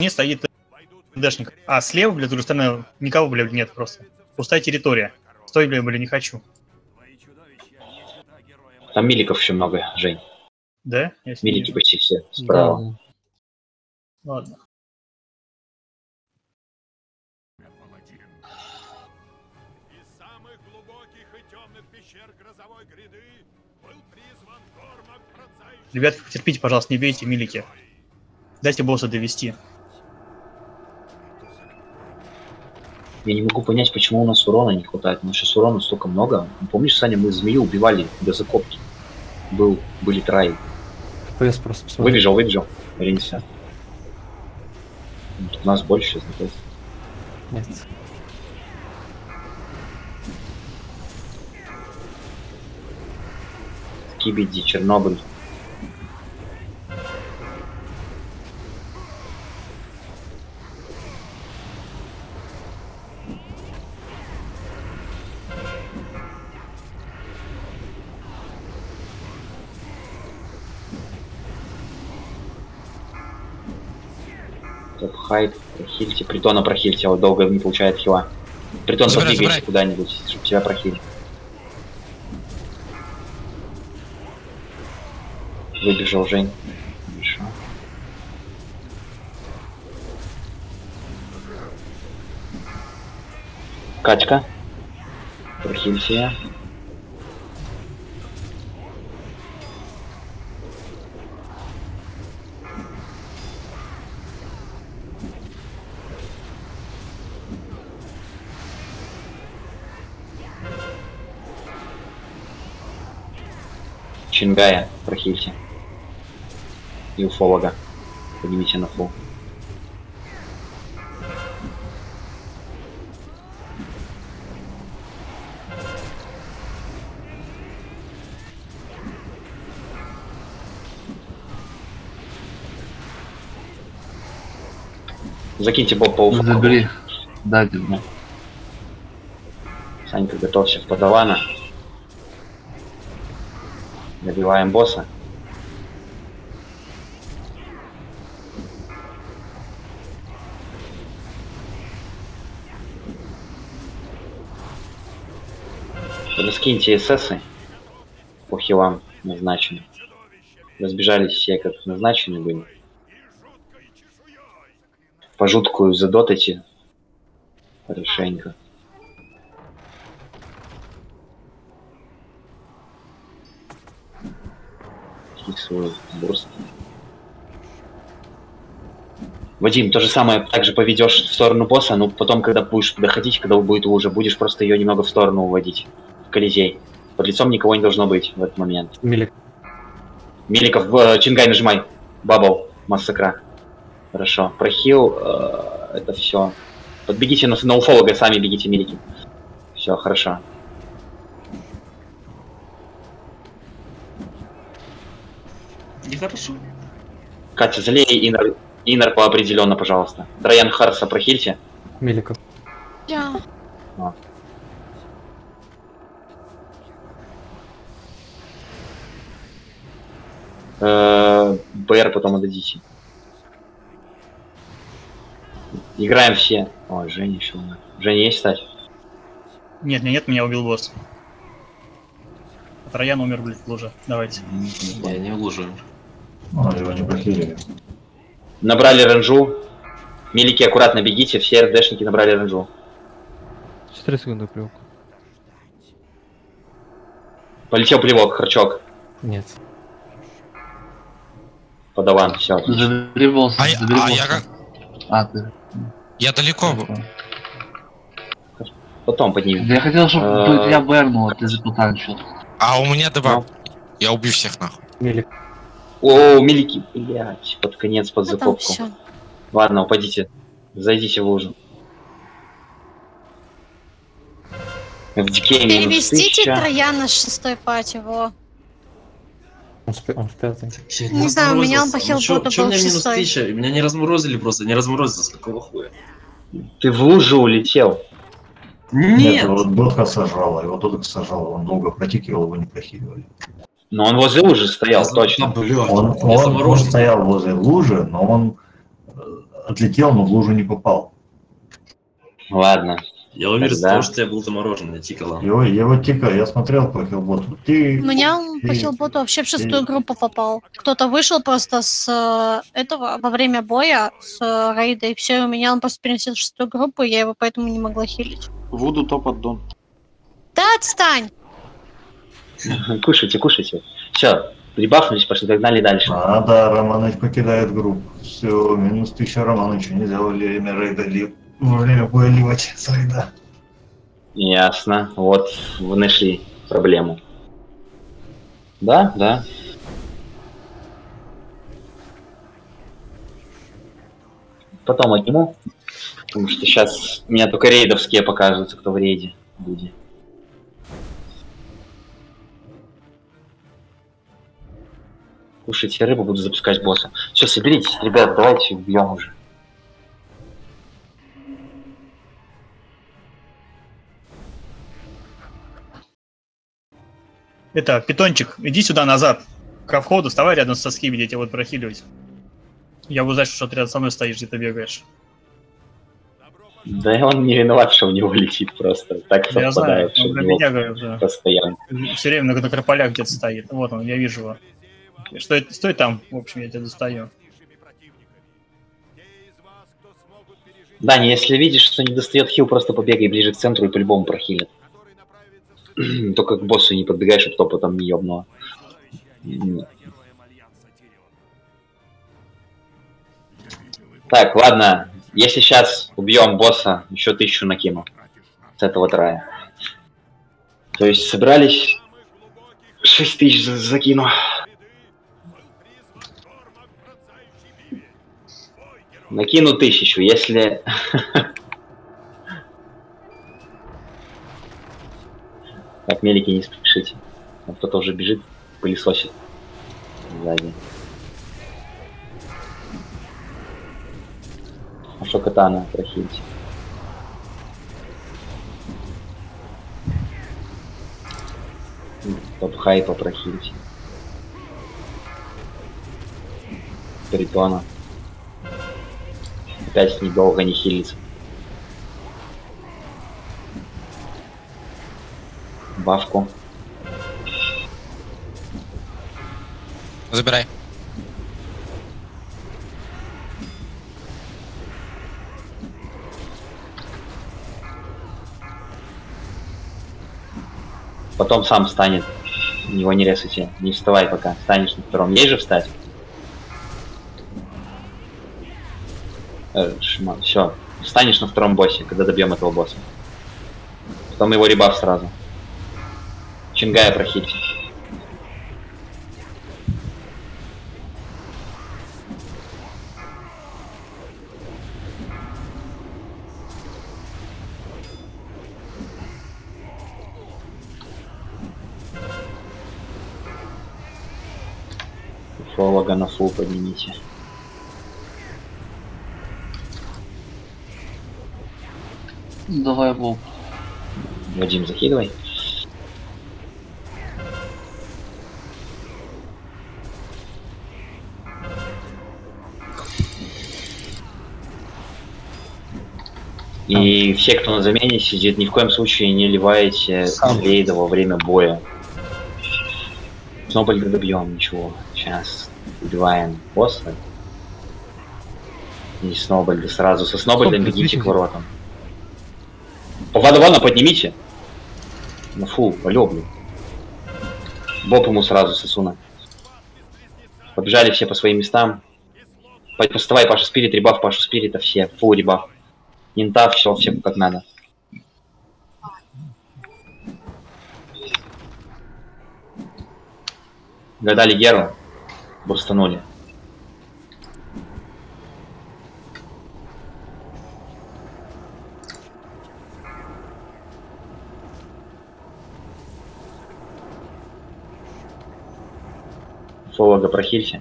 Не стоит дэшник. А слева, блядь, с другой стороны, никого, блядь, нет просто. Пустая территория. Стой, блядь, не хочу. Там миликов еще много, Жень. Да? Милики почти все справа. Да. Ладно. Ребят, терпите, пожалуйста, не бейте милики. Дайте босса довести. Я не могу понять, почему у нас урона не хватает. У нас сейчас урона столько много. Помнишь, Саня, мы змею убивали до закопки. Были траи. FPS просто посмотри. Выбежал. Ренься. У нас больше, знаете. Нет. Кибиди, Чернобыль. Топ-хайп, прохильте. Притона прохильте, вот долго не получает хила. Притон, подвигайся куда-нибудь, чтобы тебя прохилить. Выбежал Жень. Хорошо. Качка. Прохильте. Чингая, прохильте. И уфолога. Поднимите на фул. Закиньте боб по уфологу. Забери. Да, Дима. Санька, готовься в подавана. Добиваем босса. Раскиньте эсэсы по хилам назначены. Разбежались все, как назначены были. По жуткую задотайте хорошенько. Свой бурст. Вадим, то же самое также поведешь в сторону босса, но потом, когда будешь доходить, когда будет уже, будешь просто ее немного в сторону уводить. В Колизей. Под лицом никого не должно быть в этот момент. Миликов, Чингай нажимай. Бабл, массакра. Хорошо. Прохил, это все. Подбегите на уфолога, сами бегите, милики. Все, хорошо. Нехорошо. Катя, залей инер по определенно, пожалуйста. Троян Харса прохильте. Миликов. Я. БР потом отдадите. Играем все. Ой, Женя еще. Женя есть, кстати? Нет, меня убил босс. Троян умер, блядь, в луже. Давайте. Я не в луже. Его не прохилили. Набрали ренжу. Милики, аккуратно бегите, все РДшники набрали ренжу. 4 секунды плевок. Полетел плевок, Харчок. Нет. Подаван, все. Забери босса. Я как? Ты. Я далеко. Потом поднимем. Я хотел, чтобы я бернул, а ты запутанчил. А у меня добав. Я убью всех нахуй. Милик. О, милики, блять, под конец, под закопку. Ладно, упадите. Зайдите в лужу. FDK Перевестите Трояна с 6-й пати, во. Он в 5-й. Не знаю, у меня он по хилботу был Чё в мне минус 6-й. 1000? Меня не разморозили просто, не разморозился, с какого хуя? Ты в лужу улетел. Нет! Его дотка сажала, он долго протикивал, его не прохиливали. Но он возле лужи стоял, точно. Он стоял возле лужи, но он отлетел, но в лужу не попал. Ладно. Я уверен, Тогда- потому что я был заморожен, я тикала. Его тикал, я смотрел по хилботу. Ты... У меня он по хилботу вообще в 6-ю группу попал. Кто-то вышел просто с этого во время боя с рейда, и все, у меня он просто перенесел в 6-ю группу, и я его поэтому не могла хилить. Вуду топ аддон. Да отстань! Кушайте, кушайте. Все, прибафнулись, пошли, погнали дальше. Да, Романыч покидает группу. Все, минус 1000 Романычу. Нельзя во время рейда во время боя ливать с рейда. Ясно. Вот, вы нашли проблему. Да, да. Потом отниму. Потому что сейчас у меня только рейдовские покажутся, кто в рейде будет. Кушайте рыбу, буду запускать босса. Все, соберитесь, ребят, давайте убьем уже. Это, питончик, иди сюда назад. Ко входу, вставай рядом со скиби, я тебя вот прохиливать. Я буду знать, что ты рядом со мной стоишь, где ты бегаешь. Да и он не виноват, что у него летит просто. Так Я знаю, совпадает, что он у про него меня говорит, да. постоянно. Все время на крополях где-то стоит. Вот он, я вижу его. Стой там, в общем, я тебя достаю. Даня, если видишь, что не достает хил, просто побегай ближе к центру и по-любому прохилит. Только к боссу не подбегай, чтобы то потом не ёбнуло. Так, ладно. Если сейчас убьем босса, еще 1000 накину. С этого трая. То есть собрались 6000 закину. Накину 1000, если... Так, мелики, не спешите. Вот кто-то уже бежит, пылесосит сзади. А что катана прохилить? Топ-хайпа прохилить. Тритона. Опять недолго не хилится. Бавку. Забирай. Потом сам встанет. Его не резайте. Не вставай пока. Встанешь на втором. Есть же встать? Шман. Все. Встанешь на втором боссе, когда добьем этого босса. Потом его ребаф сразу. Чингая прохильте. Фолога на фул поднимите. Давай, Вов. Вадим, закидывай. И все, кто на замене сидит, ни в коем случае не ливайте рейда во время боя. Снова добьем, ничего. Сейчас убиваем босса. И Сноубольда сразу. Со Сноубольдом бегите к воротам. Вана поднимите. Ну фу, полёблю. Боб ему сразу сосуна. Побежали все по своим местам. Поставай Паша Спирит, ребаф Пашу Спирита, все. Фу, ребаф. Инта, все как надо. Гадали Геру. Бурстанули. Фолога прохильте.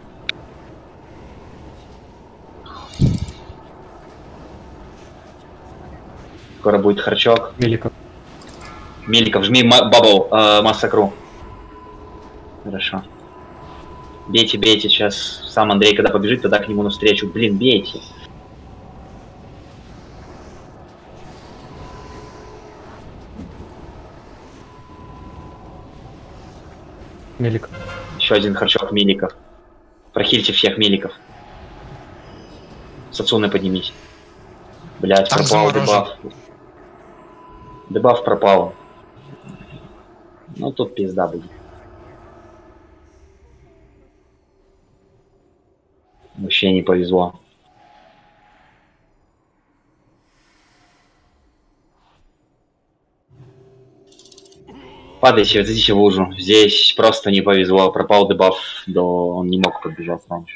Скоро будет харчок. Меликов. Меликов, жми бабл, массакру. Хорошо. Бейте, бейте. Сейчас сам Андрей, когда побежит, тогда к нему навстречу. Блин, бейте. Мелик. Еще один харчок меликов. Прохильте всех меликов. Сацуны поднимись. Блять, Там пропал заморожен. дебаф. Дебаф пропал. Ну тут пизда будет. Вообще не повезло. Падайте, зайдите в лужу. Здесь просто не повезло. Пропал дебаф, да он не мог подбежать раньше.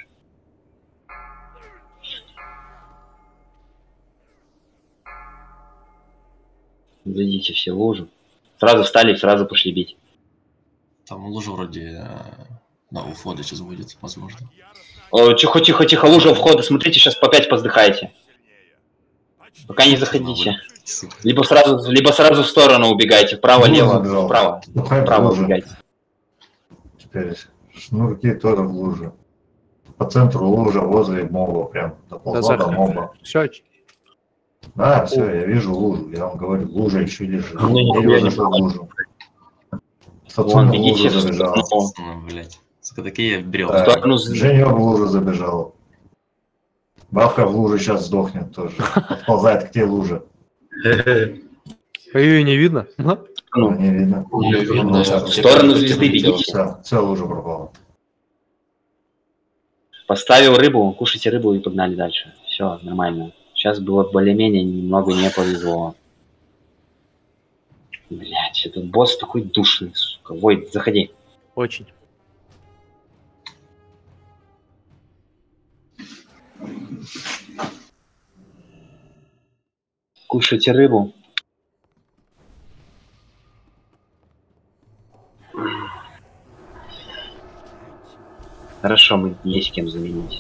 Зайдите все в лужу. Сразу встали, сразу пошли бить. Там лужа вроде на у входа сейчас будет, возможно. О, тихо, тихо, тихо, лужа у входа. Смотрите, сейчас по 5 поздыхаете. Пока не заходите. Либо сразу в сторону убегайте. Вправо, Лужа лево, забежал. вправо. Пускай в Вправо лужу. убегайте. Теперь шнурки тоже в луже. По центру лужа, возле моба прям. Доползла до моба. Все, Да, все, я вижу лужу. Я вам говорю, лужа еще лежит. Ну, Я я не зашел в лужу. Вон, Сацуна в бегите лужу в забежал. сторону. Блять. Сука, такие брел. Да, сторону Женя в лужу забежал. Бабка в луже сейчас сдохнет тоже. Подползает к тебе лужа. ее не видно. Ага. Ну, Не видно. Её видно, в сторону звезды бегите. Все, лужа пропала. Поставил рыбу, кушайте рыбу и погнали дальше. Все, нормально. Сейчас было более-менее, немного не повезло. Блять, этот босс такой душный, сука. Войд, заходи. Очень. Кушайте рыбу. Хорошо, мы есть кем заменить.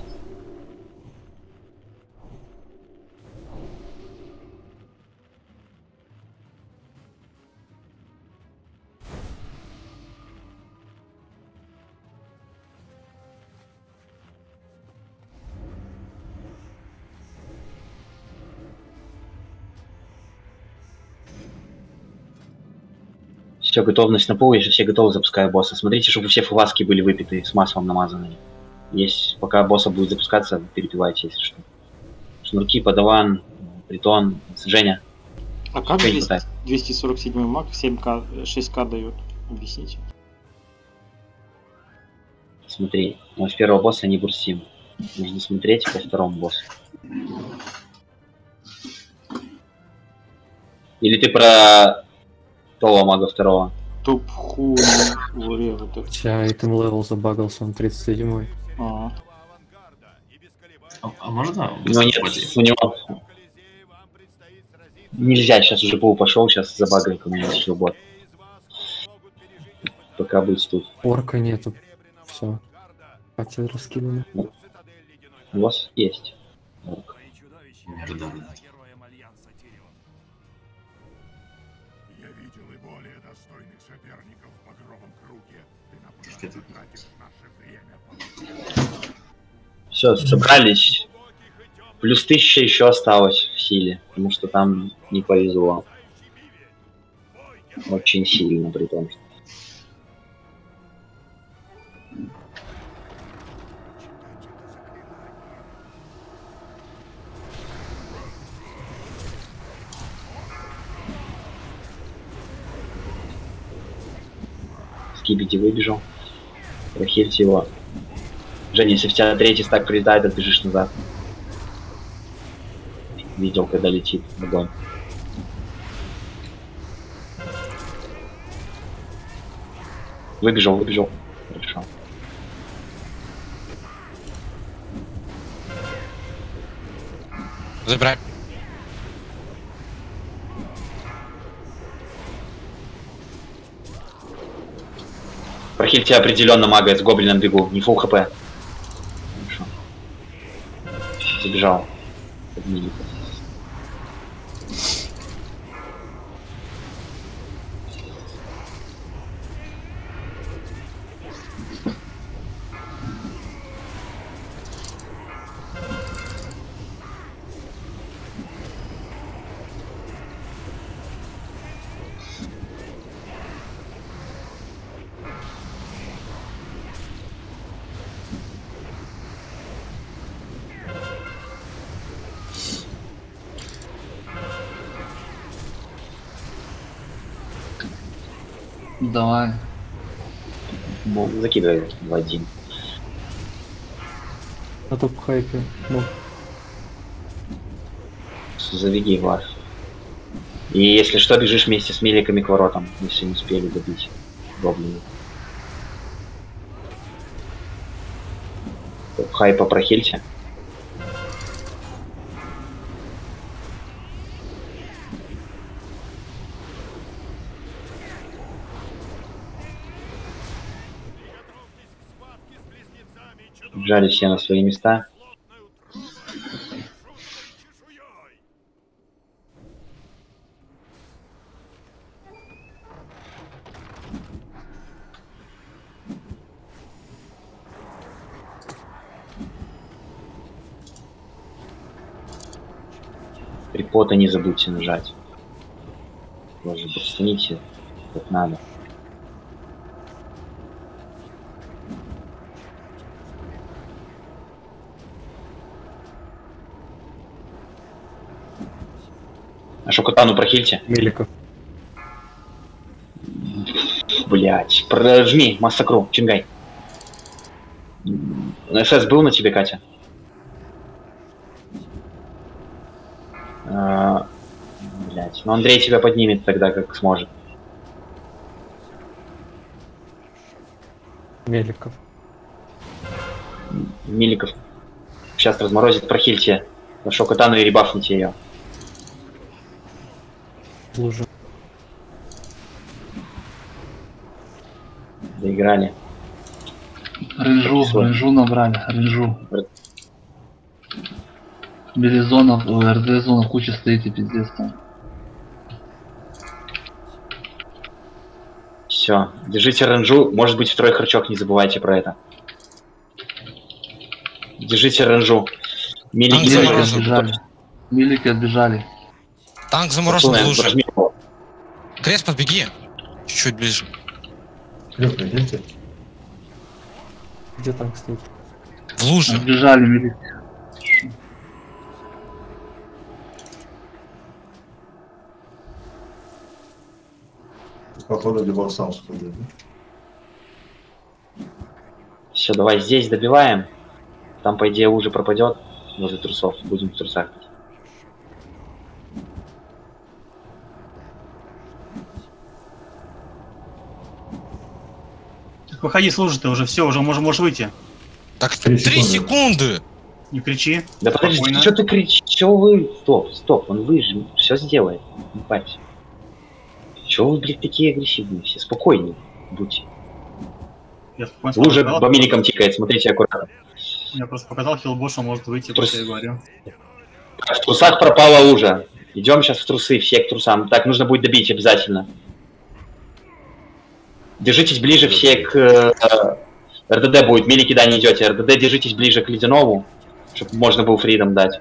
Все, готовность на пол, если все готовы, запускаю босса. Смотрите, чтобы все фласки были выпиты, с маслом намазаны. Есть, пока босса будет запускаться, перепивайте, если что. Шнурки, подаван, притон, Женя. А как Что не здесь хватает? 247 маг 7к, 6к дают? Объясните. Смотри, мы с первого босса не бурстим. Нужно смотреть по второму боссу. Или ты про того мага второго? Топ-ху вот это. Сейчас item level забагался, он 37-й. А, А можно? Ну нет, у него... Нельзя, сейчас уже пол пошел, сейчас забагает у меня еще бот. Пока будет тут. Орка нету. Все. Хотел раскиданы. У вас есть. Орк. Да. Я видел и более достойных соперников в багровом круге. Ты напрасно тратишь наше время. Все, собрались. Плюс 1000 еще осталось в силе, потому что там не повезло. Очень сильно, при том, что. Скибиди выбежал. Прохильте его. Женя, если в тебя третий стак прилетает, отбежишь назад. Видел, когда летит огонь. Выбежал. Хорошо. Забирай. Прохильте определенно мага, я с гоблином бегу, не фул хп. Хорошо. Забежал. Подмили. Давай. Закидывай Вадим. На топ хайпе. Ну, Заведи варф. И если что, бежишь вместе с миликами к воротам, если не успели добить гоблинов. Хайпа прохильте. Бежали все на свои места. Припота не забудьте нажать. Тоже подстаните, как надо. А Шокотану прохильте. Меликов. Блять, прожми массакру, Чингай. СС был на тебе, Катя? Блять, ну Андрей тебя поднимет тогда, как сможет. Меликов. Миликов сейчас разморозит, прохильте Шокотану и ребафните ее. Лужа. Доиграли. Рынжу набрали, рынжу. Белизонов, РД зона куча стоит и пиздец там. Все, держите ренжу, может быть второй харчок, не забывайте про это. Держите ренжу. Милики отбежали. Милики отбежали. Танк заморожен в луже. Крест, подбеги. Чуть-чуть ближе. Лёха, идите. Где танк стоит? В луже. Отбежали милики. Походу, либо сам сходит. Все, давай здесь добиваем. Там, по идее, уже пропадет возле трусов. Будем в трусах. Выходи, служи, ты уже все, уже можешь выйти. Так, 3 секунды! Не кричи. Да подожди, Спокойно. что ты кричишь? Что вы? Стоп, он выжил, все сделает. Не парься. Чего вы, блядь, такие агрессивные? Все спокойнее будьте. Я спокойно Лужа показал. по миликам тикает, смотрите аккуратно. Я просто показал, хилбош, он может выйти, просто я говорю. В трусах пропала лужа. Идем сейчас в трусы, все к трусам. Так, нужно будет добить обязательно. Держитесь ближе все к... РДД будет, милики, да, не идете. РДД держитесь ближе к ледяному, чтобы можно было фридом дать.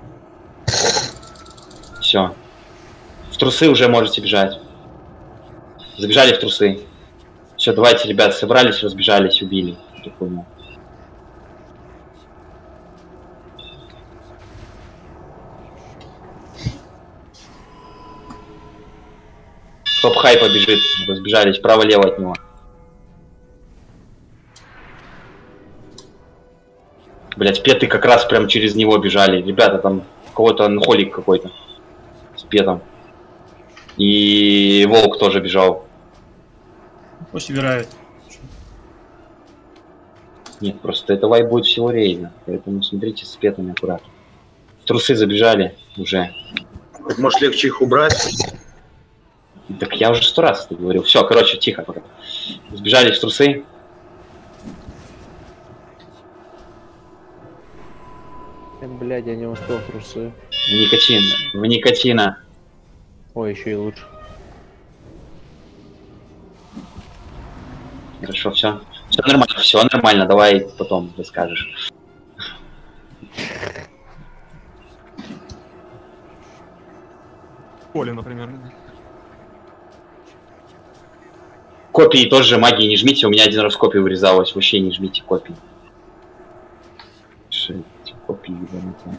Все. В трусы уже можете бежать. Забежали в трусы. Все, давайте, ребят, собрались, разбежались, убили. Топ-хай побежит, разбежались право-лево от него. Блять, петы как раз прям через него бежали. Ребята, там у кого-то анхолик какой-то с петом. И волк тоже бежал. Пусть убирают. Нет, просто это вайп будет всего рейда. Поэтому смотрите с петами аккуратно. В трусы забежали уже. Так может легче их убрать? Так я уже 100 раз это говорил. Все, короче, тихо пока. Сбежали в трусы. Блядь, я не успел в трусы. В никотина. Ой, еще и лучше. Хорошо, все нормально, давай потом расскажешь. Поле, например. Копии тоже магии не жмите, у меня один раз копия вырезалась, вообще не жмите копии. Копии ебанутые.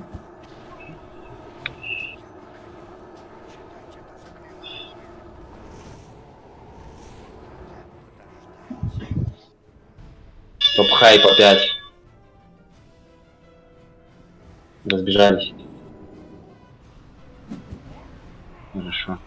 хай по 5. Разбежались. Хорошо.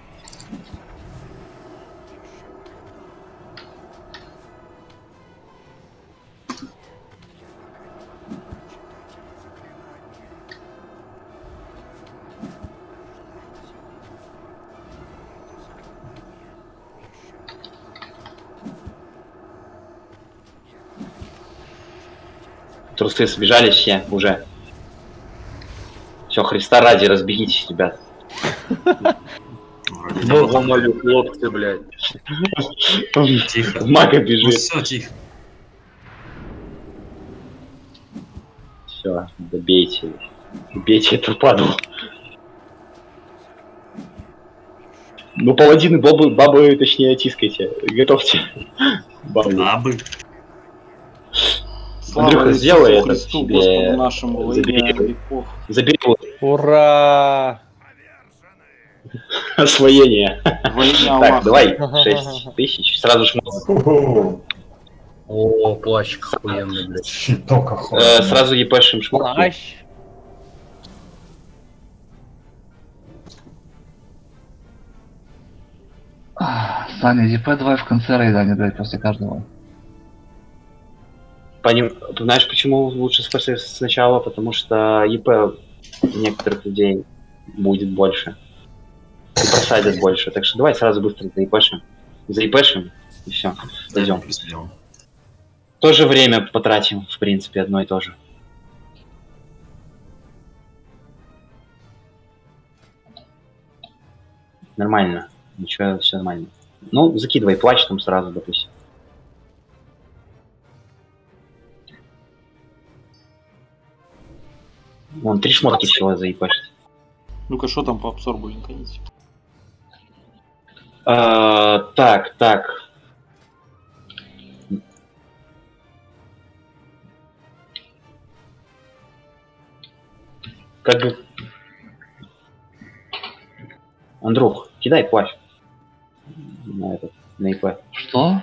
Трусы сбежались все уже. Все, Христа ради, разбегитесь, ребят. Богу молю, хлопцы, блядь. Тихо. Мага бежит. Все, тихо. Все, добейте. Убейте эту падлу. Ну, паладины, бабы, точнее, тискайте. Готовьте. Бабы. Андрюха, сделай это Христу, себе. Господу нашему, во имя Забери. веков. Забери Ура! освоение. Во имя Так, Аллаха. давай, 6000. Сразу шмот. О, плащ охуенный, блядь. Щиток охуенный. Сразу епешим шмот. Плащ. Саня, ЕП давай в конце рейда, а не блядь, после каждого. Знаешь, почему лучше сначала? Потому что ЕП некоторых людей будет больше. И просадят больше. Так что давай сразу быстро заепешим. Заепешим и все. Пойдем. Тоже время потратим, в принципе, одно и то же. Нормально. Ничего, все нормально. Ну, закидывай плащ там сразу, допустим. Вон, 3 шмотки всего заебашить. Ну-ка, что там по абсорбу, наконец? Так. Как бы... Андрюх, кидай плащ. На этот, на ИП. Что?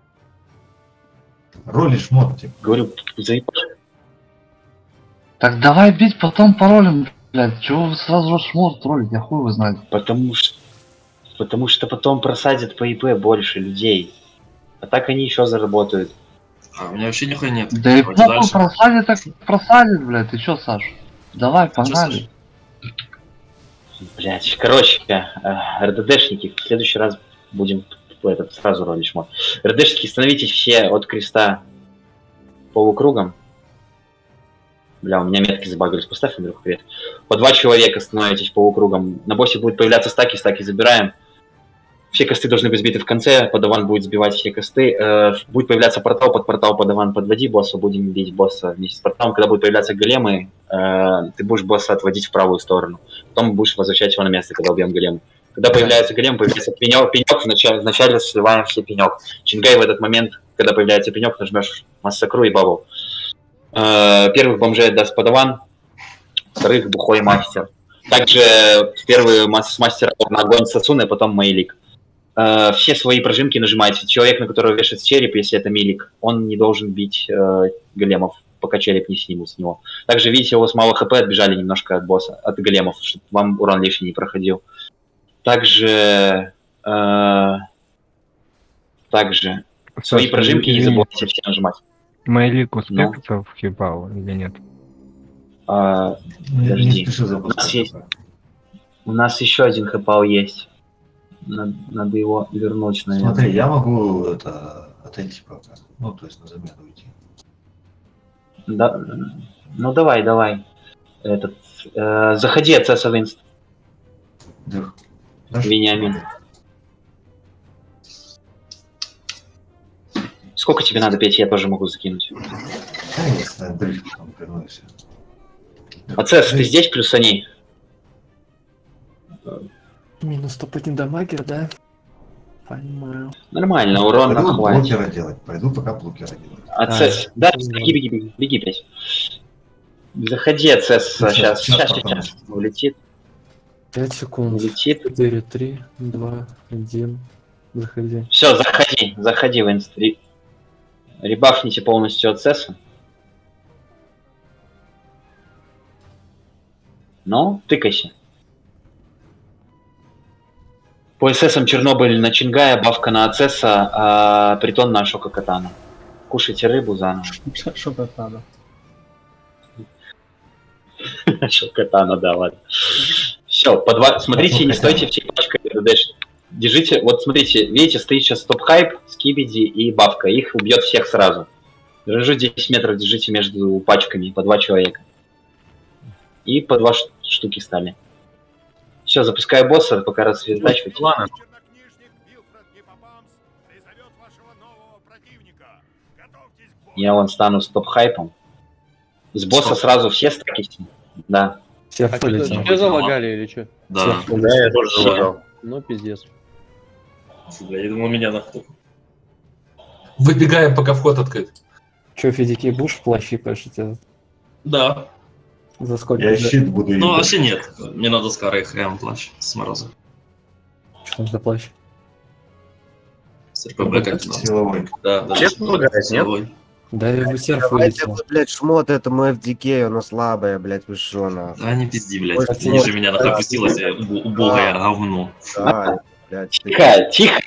Роли шмотки. Говорю, заебашь. Так давай бить, потом паролем, блядь. Чего вы сразу же шмот троллить, я хуй его знает. Потому что потом просадят по ИП больше людей. А так они еще заработают. А у меня вообще нихуя нет. Да и Давайте похуй, дальше. просадит, так просадит, блядь. Ты чё, Саш? Давай, погнали. Блять, короче, РДДшники, в следующий раз будем сразу ролить шмот. РДшники, становитесь все от креста полукругом. Бля, у меня метки забагались. Поставь, Андрюх, привет. По 2 человека становитесь полукругом. На боссе будут появляться стаки забираем. Все косты должны быть сбиты в конце, подаван будет сбивать все косты. Будет появляться портал, под портал подаван подводи босса, будем бить босса вместе с порталом. Когда будут появляться големы, ты будешь босса отводить в правую сторону. Потом будешь возвращать его на место, когда убьем голем. Когда появляется голем, появляется пенек, вначале сливаем все пенек. Чингай в этот момент, когда появляется пенек, нажмешь массакру и бабл. Первых бомжей даст подаван, вторых бухой мастер. Также первый мастер на огонь Сацуны, потом Мейлик. Все свои прожимки нажимаете. Человек, на которого вешается череп, если это милик, он не должен бить големов, пока череп не снимут с него. Также, видите, у вас мало хп, отбежали немножко от босса, от големов, чтобы вам урон лишний не проходил. Также свои прожимки не забывайте все нажимать. Мейлик успеется в хибал или нет? Подожди. У нас еще один хэпал есть. Надо его вернуть, наверное. Смотри, я могу это отойти пока. Ну, то есть на замену уйти. Да, ну давай. Этот, заходи от Цесса Винст. Да. Вениамин. Сколько тебе надо петь, я тоже могу закинуть. Конечно, Андрюх, там вернулся. А Цесс, ты здесь плюс они? Минус топ-1 дамагер, да? Понимаю. Нормально, урон Пойду хватит. блокера делать. Пойду пока блокера делать. А Цесс, да, беги, петь. Заходи от Цесса, сейчас. Улетит. 5 секунд. Улетит. 4, 3, 2, 1. Заходи. Все, заходи в инстри. Ребафните полностью от СЭСа. Ну, тыкайся. По ССам Чернобыль на Чингая, бавка на Ацеса, а притон на Шока Катана. Кушайте рыбу заново. Шока Катана. Шока Катана, да, ладно. Все, по два. Смотрите, не стойте всей пачкой РДД. Держите, вот смотрите, видите, стоит сейчас топ-хайп, скибиди и бавка. Их убьет всех сразу. Держу 10 метров, держите между пачками, по 2 человека. И по 2 штуки стали. Все, запускаю босса, пока рассредотачивать. Ладно. Я вон стану с топ-хайпом. С босса сразу все стаките. Да. Все входите. Все залагали или что? Да. Да, я тоже залагал. Ну, пиздец. Бля, я думал, меня нахуй. Выбегаем, пока вход открыт. Че, Федики, будешь в плащи пишете? Да. За сколько? Я щит буду Ну, ебать. вообще нет. Мне надо с Карой хрям плащ с мороза. Что там за плащ? С РПБ как надо. Силовой. Да, да. Честно лагает, нет? Силовой. Да, я в серф Давайте, вылетел. блядь, шмот этому FDK, оно слабое, блядь, вы шо, на. Да не пизди, блядь. Ой, Ты ниже меня нахуй опустилась, я убогое говно. Да, блядь. Тихо, тихо.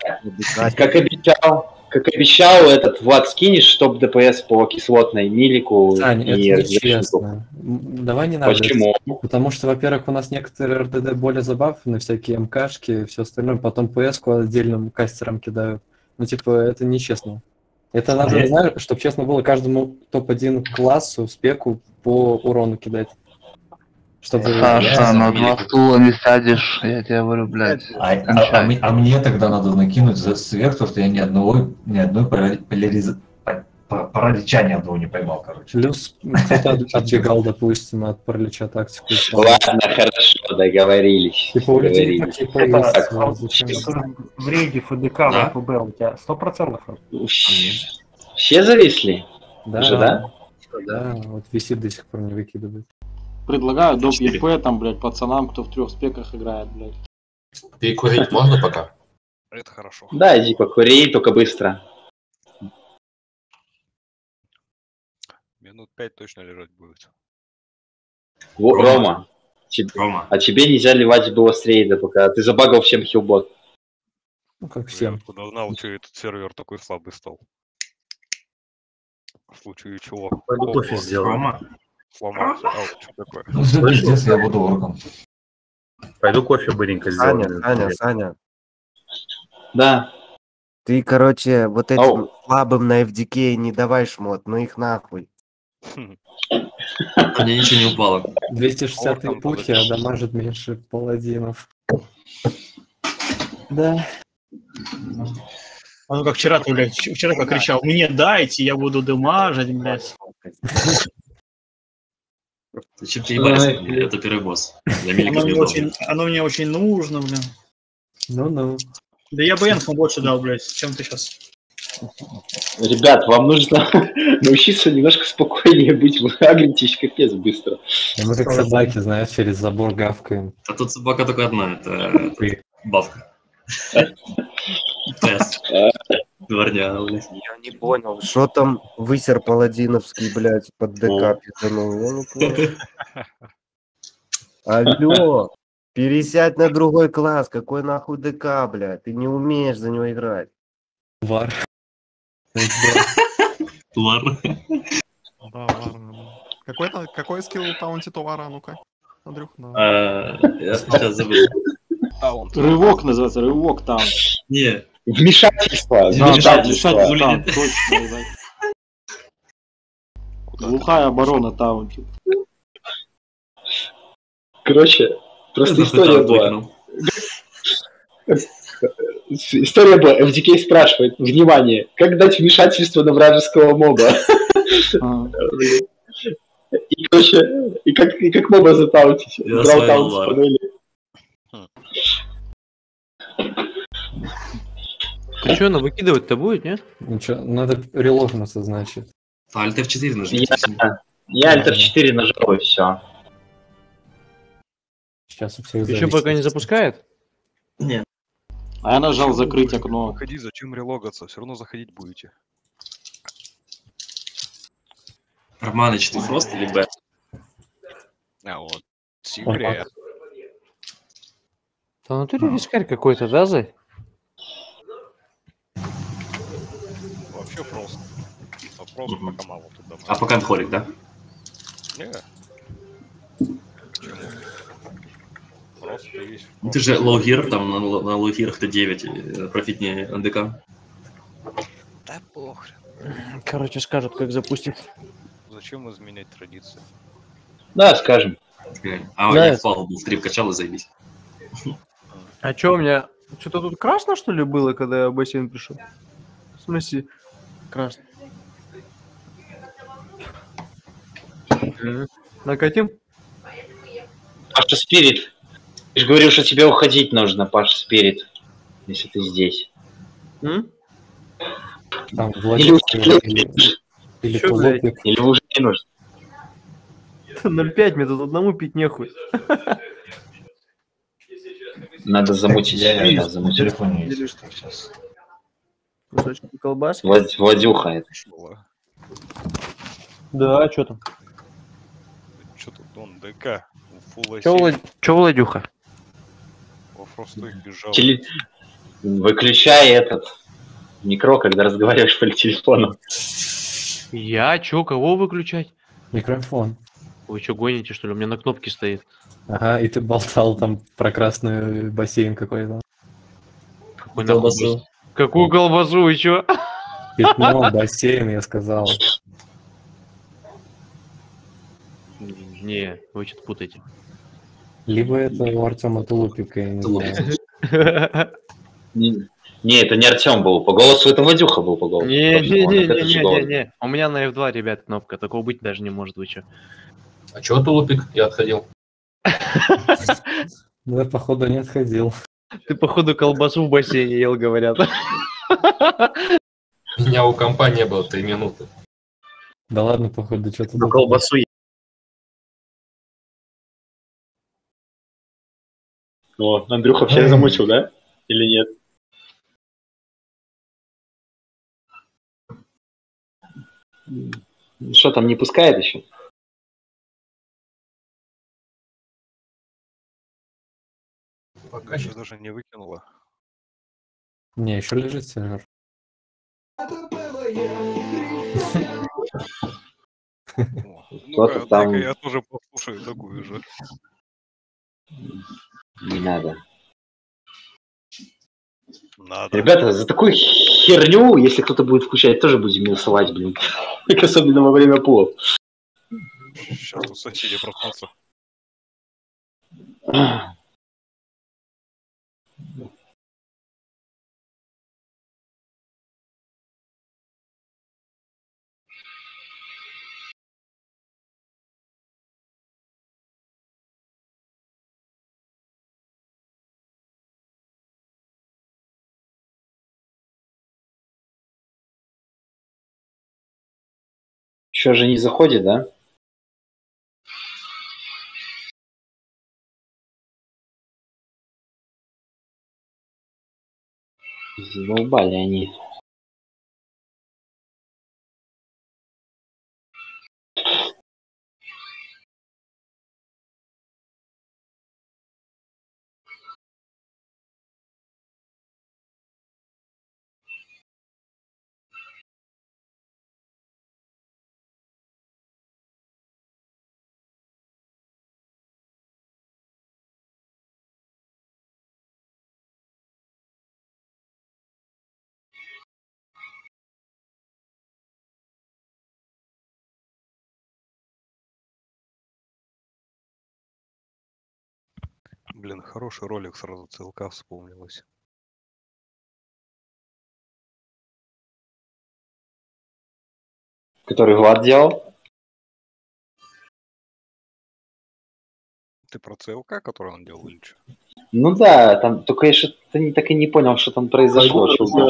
Как обещал, этот Влад скинешь, чтоб ДПС по кислотной милику Сань, это и нечестно. Давай не надо. Почему? Потому что, во-первых, у нас некоторые РДД более забавные, всякие МКшки и все остальное, потом ПС-ку отдельным кастерам кидают. Ну, типа, это нечестно. Это надо, знаешь, чтобы честно было, каждому топ-1 классу, спеку по урону кидать. Чтобы... Саша, на 2 стула не сядешь, я тебе говорю, блядь. А мне тогда надо накинуть сверх, то, что я ни одной паралича ни одного не поймал, короче. Плюс кто-то отбегал, допустим, от паралича тактику. Ладно, хорошо, договорились. Типа у людей Договорились. такие появились. В рейде ФДК, Да? в ФБ у тебя 100%? Все зависли? Да, Уже, да? Да, вот висит до сих пор не выкидывает. Предлагаю доп. ЕП, там, блядь, пацанам, кто в 3 спеках играет, блядь. Перекурить можно пока? Это хорошо. Да, иди покури, только быстро. Минут 5 точно лежать будет. Рома, а тебе нельзя ливать было с рейда, пока ты забагал всем хилбот. Ну, как Я всем. откуда знал, что этот сервер такой слабый стал. В случае чего. Пойду кофе сделаю. Рома? Сломался. Что такое? Ну, все, пиздец, я буду орком. Пойду кофе быренько сделаю. Саня. Да. Ты, короче, вот этим слабым на FDK не давай шмот, ну их нахуй. Мне ничего не упало. 260 пухи, а дамажит меньше паладинов. Да. А ну как вчера ты, блядь, вчера как кричал, мне дайте, я буду дымажить, блядь. Зачем ты ебаешься? Это первый босс. Я мельком не удобно. Оно мне очень нужно, блин. Ну-ну. Да я бы энфу больше дал, блядь, чем ты сейчас. Ребят, вам нужно научиться немножко спокойнее быть, вы агритесь капец быстро. Мы как собаки, знаешь, через забор гавкаем. А тут собака только одна, это бавка. Тесс. Дворня, блядь. Я не понял, что там высер паладиновский, блядь, под ДК пизданул, я не понял. Алло, пересядь на другой класс, какой нахуй ДК, блядь, ты не умеешь за него играть. Вар. Вар. Да, вар. Какой скилл у таунти Вара, ну-ка? Андрюх, да. Я сейчас забыл. Рывок называется, рывок там. Не. Вмешательство. Вмешательство. Глухая оборона таунти. Короче, просто история была. История была. FDK спрашивает, внимание, как дать вмешательство на вражеского моба? И, короче, и как моба затаутить? Брал таунт с панели. Ты что, она выкидывать-то будет, нет? Ничего, надо релогнуться, значит. Alt F4 нажмите. Я Alt F4 нажал, и все. Сейчас у всех Еще пока не запускает? Нет. А я нажал закрыть окно. Выходи, зачем релогаться? Все равно заходить будете. Романыч, ты Фрост или Б? А вот, Сибиря. Да в натуре вискарь какой-то, да, Зай? Вообще просто. Вопрос пока мало тут домой. А пока Анхолик, да? Не. Почему? Просто есть. Ну, ты же лоу-гир, там на лоу-гирах-то 9, профитнее НДК. Да похрен. Короче, скажут, как запустить. Зачем изменять традиции? Да, скажем. А Да. я впал, был стрип качал и заебись. А чё у меня... Что-то тут красно, что ли, было, когда я в бассейн пришел? В смысле, красно? Накатим? Паша Спирит. Ты же говорил, что тебе уходить нужно, Паша Спирит. Если ты здесь. Там Или Чё, блядь? Или уже не нужно. 0,5, мне тут одному пить нехуй. Надо замутить. Я Да, на замутить. телефоне есть сейчас. Кусочки колбаски. Владюха это. Да, что там? Что тут он ДК? Фулл Чё, Владюха? Во Фросту бежал. Выключай этот микро, когда разговариваешь по телефону. Я? Чё, кого выключать? Микрофон. Вы что, гоните, что ли? У меня на кнопке стоит. Ага, и ты болтал там про красный бассейн какой-то. Какой колбасу? Какую колбасу, и чё? Пятно, бассейн, я сказал. Не, вы что-то путаете. Либо это у Артема Тулупика, я не знаю. Не, это не Артем был. По голосу это Владюха был по голосу. Не. У меня на F2, ребят, кнопка. Такого быть даже не может, вы чё? А чё тулупик? Я отходил. Ну, я, походу, не отходил. Ты, походу, колбасу в бассейне ел, говорят. Меня у компании было 3 минуты. Да ладно, походу, что-то... Ну, колбасу О, Андрюха всех замучил, да? Или нет? Что там, не пускает еще? Пока еще даже не выкинула. Не, еще лежит сервер. Ну-ка, дай-ка я тоже послушаю такую же. Не надо. Надо. Ребята, за такую херню, если кто-то будет включать, тоже будем минусовать, блин. Особенно во время пулов. Сейчас тут соседи проснутся. Еще же не заходит, да? Задолбали они. Блин, хороший ролик, сразу ЦЛК вспомнилось. Который Влад делал? Ты про ЦЛК, который он делал, или что? Ну да, там только я что-то так и не понял, что там произошло.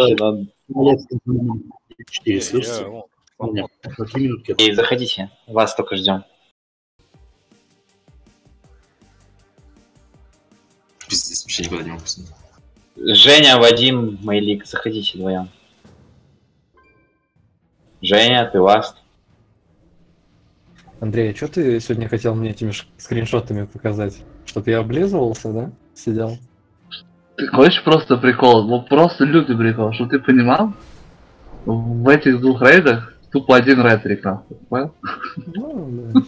И заходите, вас только ждем. Пиздец, вообще никуда не могу посмотреть. Женя, Вадим, Мейлик, заходите вдвоем. Женя, ты ласт. Андрей, а что ты сегодня хотел мне этими скриншотами показать? Чтоб я облизывался, да? Сидел? Ты хочешь просто прикол? Вот просто лютый прикол, что ты понимал? В этих двух рейдах тупо один рейд рекрафт, понял? Ну, да.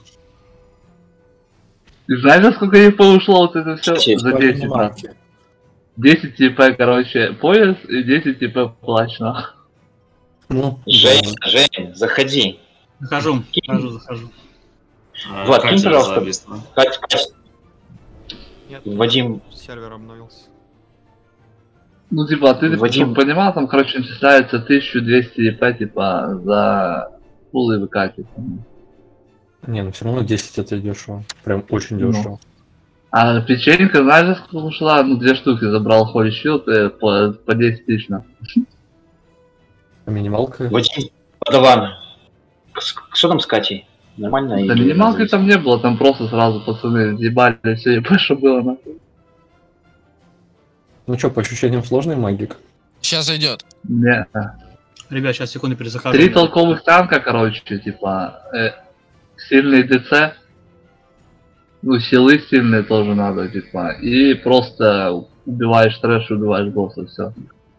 Ты знаешь, сколько ЕП ушло вот это все за 10 раз? 10 ЕП, короче, пояс и 10 ЕП плащ, нахуй. Ну, Жень, Жень, заходи. Захожу. Влад, кинь, Катя пожалуйста. зависла. Катя. Нет, Вадим. сервер обновился. Ну, типа, ты Вадим. понимал, там, короче, начисляется 1200 ЕП, типа, за пулы выкатить. Не, ну все равно 10 это дешево. Прям очень дешево. А печенька, знаешь, сколько ушла? Ну, 2 штуки забрал Holy Shield по 10 тысяч, на. А минималка? Вадим, подаван. Что там с Катей? Нормально? Да или- минималки там не было, там просто сразу пацаны ебали все ЕП, что было, нахуй. Ну что, по ощущениям сложный магик? Сейчас зайдет. Не. Ребят, сейчас секунду перезахожу. 3 толковых танка, короче, типа, сильный ДЦ, ну, силы сильные тоже надо, типа, и просто убиваешь трэш, убиваешь босса, все.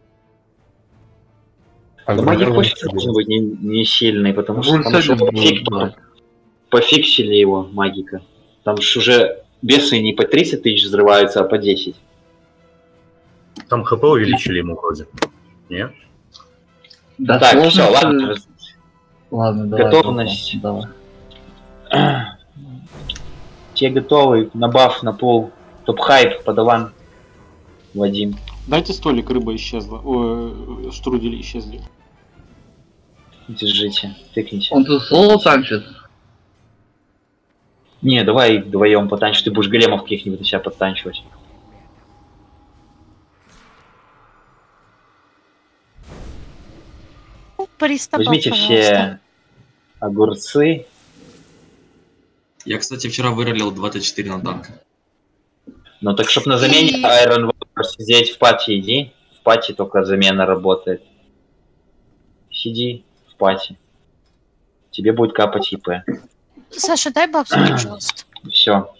А Да магик очень должен быть не сильный, потому что Руль там еще сегодня пофиксили его, магика. Там же уже бесы не по 30 тысяч взрываются, а по 10. Там ХП увеличили ему вроде. Нет? Да, Так, сложно, все, ладно. Ладно, давай. Готовность. Давай. Те готовы, на баф, на пол. Топ-хайп, подаван. Вадим. Дайте столик, рыба исчезла. Ой, штрудели исчезли. Держите, тыкните. Он тут соло танчит? Не, давай вдвоем потанчишь, ты будешь големов каких-нибудь у себя подтанчивать. Приступал, Возьмите пожалуйста. все огурцы. Я, кстати, вчера выролил 24 на танк. Ну так, чтоб на замене Iron War сидеть в пати, иди. В пати только замена работает. Сиди в пати. Тебе будет капать ИП. Саша, дай бабсу, пожалуйста. Все.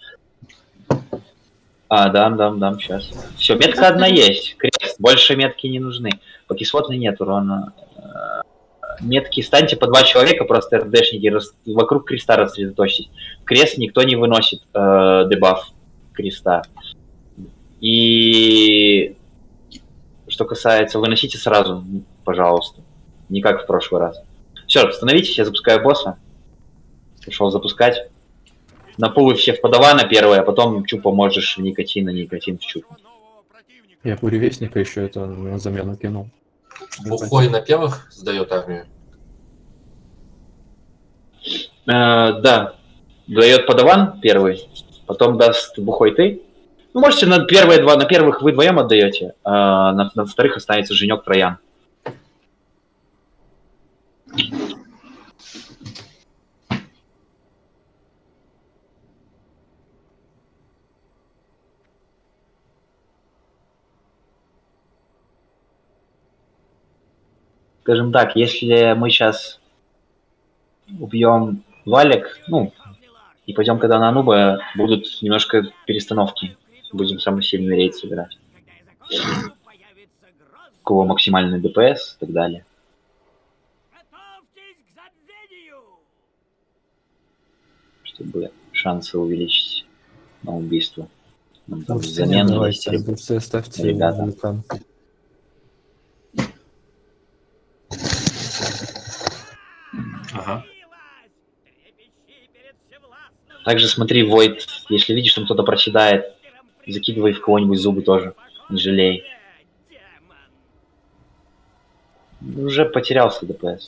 А, дам, сейчас. Все, метка одна есть. Крест. Больше метки не нужны. По кислотной нет урона. Метки станьте по 2 человека, просто РДшники, вокруг креста рассредоточьтесь. Крест никто не выносит дебаф креста. И что касается, выносите сразу, пожалуйста. Не как в прошлый раз. Все, становитесь, я запускаю босса. Пошел запускать. На пулы все в подавана первое, а потом чупа можешь в никотин, а никотин в чупу. Я буревестника еще это на замену кинул. Бухой на первых сдает армию. Да. Дает подаван первый, потом даст бухой ты. Ну, можете на первые два, на первых вы вдвоем отдаете, а на вторых останется Женек Троян. Скажем так, если мы сейчас убьем Валик, ну, и пойдем когда на Ануба, будут немножко перестановки. Будем самый сильный рейд собирать. У кого максимальный ДПС и так далее. Чтобы шансы увеличить на убийство. Нам там замену давайте, огурцы ставьте, ребята. вулкан. Ага. Также смотри, Войд, если видишь, что кто-то проседает, закидывай в кого-нибудь зубы тоже. Не жалей. Уже потерялся ДПС.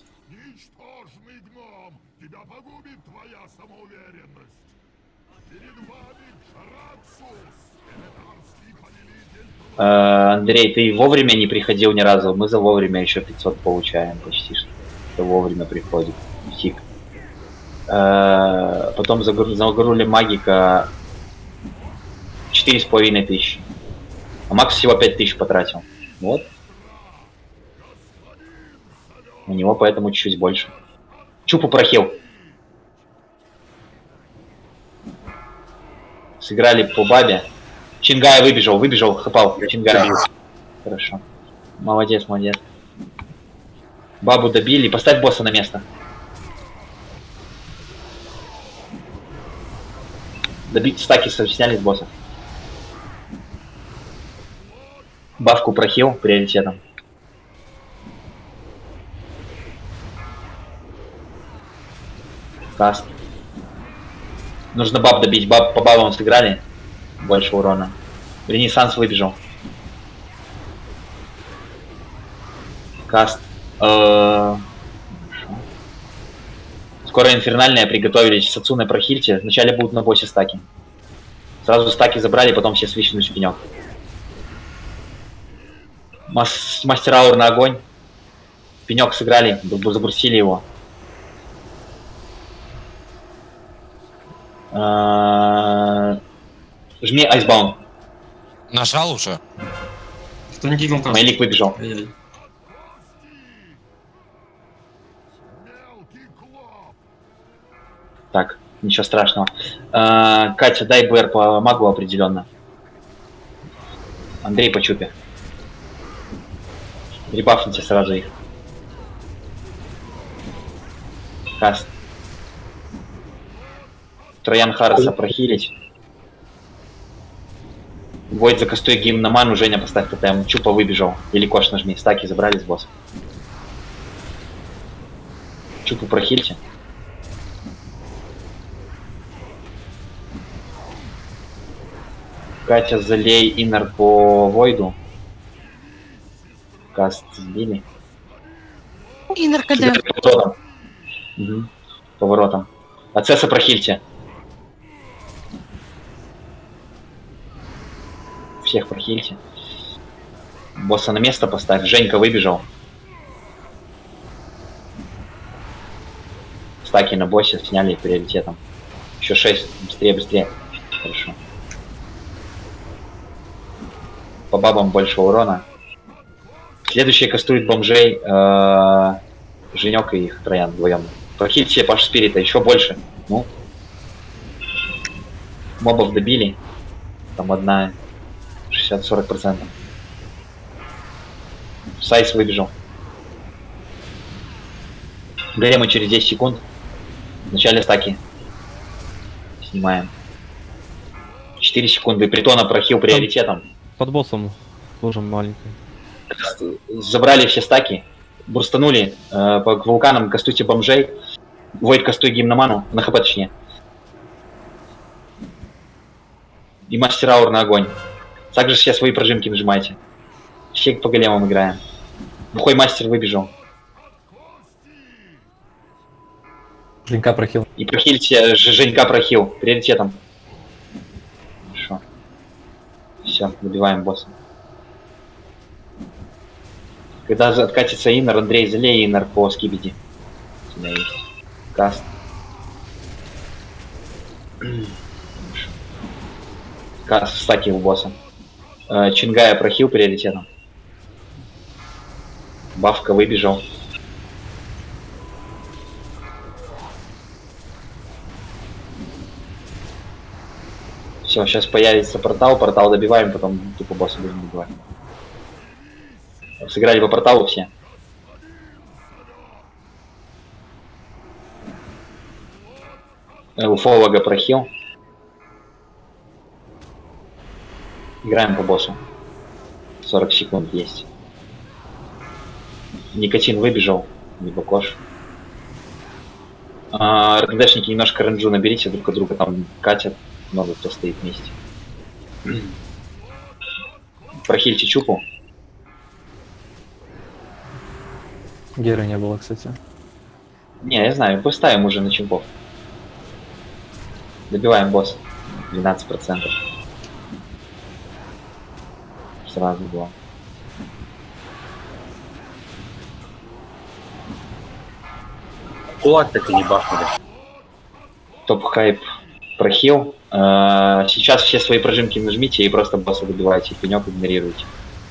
Андрей, ты вовремя не приходил ни разу. Мы за вовремя еще 500 получаем почти что. Это вовремя приходит. Фиг. Потом загрули магика 4500. А Макс всего 5000 потратил. Вот. У него поэтому чуть-чуть больше. Чупу прохил. Сыграли по бабе. Чингая выбежал, хапал. Чингая. Хорошо. Молодец. Бабу добили. Поставь босса на место. Добить стаки сняли с босса. Бабку прохил приоритетом. Каст. Нужно баб добить. По бабам сыграли. Больше урона. Ренессанс выбежал. Каст. Скоро инфернальная, приготовились. Сацуна прохильте. Вначале будут на боссе стаки. Сразу стаки забрали, потом все свищнулись в пенек. Мастер аур на огонь. Пенек сыграли, забрусили его. Жми айсбаун. Нажал уже. Кто не гигнул? Майлик выбежал. Так, ничего страшного. Катя, дай БР по магу определенно. Андрей по чупе. Ребафните сразу их. Каст. Троян Харреса прохилить. Войд закастуй гимн на ману, Женя поставь ТТМ. Чупа выбежал. Или кош нажми. Стаки забрали с босса. Чупу прохильте. Катя, залей иннер по Войду. Каст сбили. Иннер КД. Поворотом. Ацеса прохильте. Всех прохильте. Босса на место поставь. Женька выбежал. Стаки на боссе сняли приоритетом. Еще 6. Быстрее. Хорошо. По бабам больше урона. Следующий кастует бомжей. Женек и их Троян вдвоем. Прохильте Паш Спирита еще больше. Ну. Мобов добили. Там одна 60-40%. Сайс выбежал. Големы через 10 секунд. В начале стаки. Снимаем. 4 секунды. Притона прохил приоритетом. Под боссом тоже маленький. Забрали все стаки. Бурстанули. К вулканам кастуйте бомжей. Войд кастуй гимн на ману. На хп точнее. И мастер аур на огонь. Также все свои прожимки нажимайте. Щек по големам играем. Бухой мастер выбежал. Женька прохил. И прохильте Женька прохил. Приоритетом. Хорошо. Все, добиваем босса. Когда откатится иннер, Андрей, залей иннер по скибиди. У тебя есть. Каст. Каст, стаки у босса. Чингая прохил приоритетом. Бавка выбежал. Все, сейчас появится портал добиваем, потом тупо босса будем добивать. Сыграли по порталу все. Уфолога прохил. Играем по боссу. 40 секунд есть. Никотин выбежал. Либо кош. РДшники немножко ренджу наберите друг от друга. Там катят. Много кто стоит вместе. Прохильте чупу. Геры не было, кстати. Не, я знаю. Поставим уже на чемпов. Добиваем босса. 12%. Сразу было. Кулак так и не бахнули. Топ-хайп прохил. Сейчас все свои прожимки нажмите и просто босса добивайте. Пенек игнорируйте.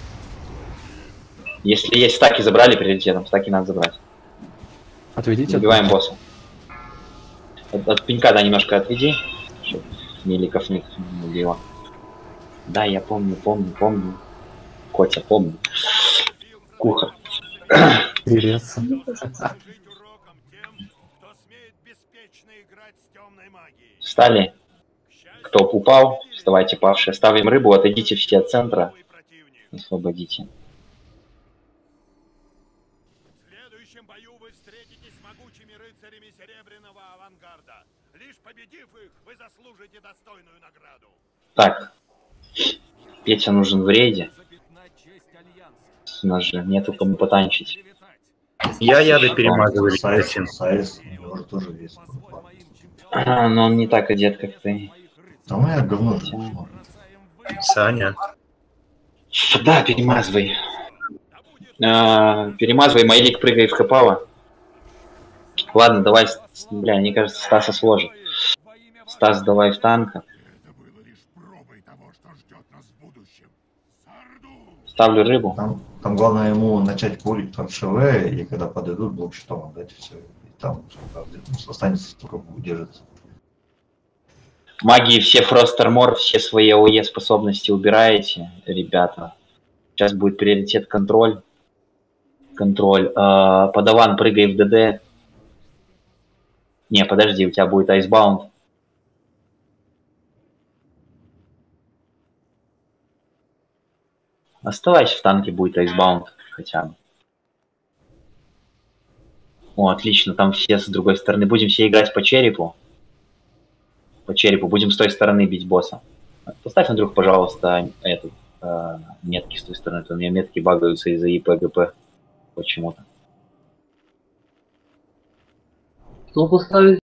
Если есть стаки, забрали приоритетом. Стаки надо забрать. Отведите. Добиваем босса. От пенька, да, немножко отведи. Меликов не убила. Да, я помню. Котя, помню. Куха. Интересно. Встали. Кто упал, вставайте, павшие. Ставим рыбу, отойдите все от центра. Освободите. В следующем бою вы встретитесь с могучими рыцарями Серебряного авангарда. Лишь победив их, вы заслужите достойную награду. Так. Петя нужен в рейде. У нас же нету кому потанчить. Я яды перемазываю. Сайс, у него же тоже есть. Но он не так одет, как ты. А моя говно же. Саня. Да, перемазывай. Перемазывай, Майлик, прыгай в Хэпава. Ладно, давай, бля, мне кажется, Стаса сложит. Стас, давай в танка. Ставлю рыбу. Там главное ему начать пулить под ШВ, и когда подойдут, блок щитом отдать, все. И там останется столько удержится. Магии все Frost Armor, все свои ОЕ способности убираете, ребята. Сейчас будет приоритет контроль. Подаван, прыгай в ДД. Не, подожди, у тебя будет Icebound. Оставайся в танке, будет Icebound хотя бы. О, отлично, там все с другой стороны. Будем все играть по черепу. Будем с той стороны бить босса. Поставь, Андрюх, пожалуйста, метки с той стороны. У меня метки багаются из-за ИПГП почему-то. Что поставить?